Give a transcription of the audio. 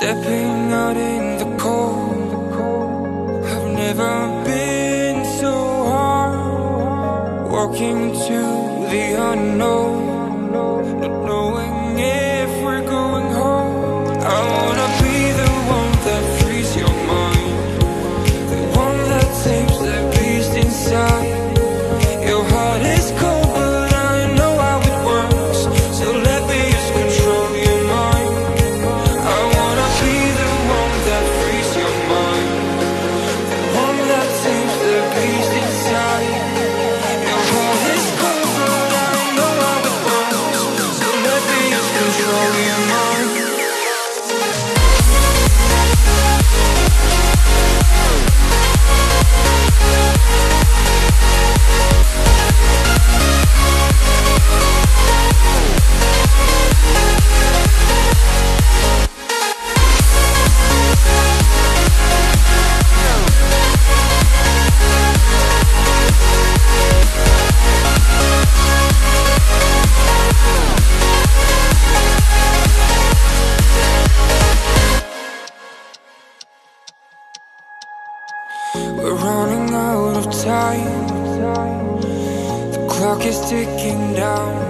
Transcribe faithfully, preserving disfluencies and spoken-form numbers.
Stepping out in the cold, I've never been so hard. Walking to the unknown, not knowing if we're going home. I wanna be the one that frees your mind, the one that tames the beast inside. Your heart is cold, but I know how it works, so let me just control your mind. I wanna be the one that frees your mind, the one that tames the beast inside. Your heart is cold, but I know how it works, so let me just control your mind. We're running out of time, the clock is ticking down.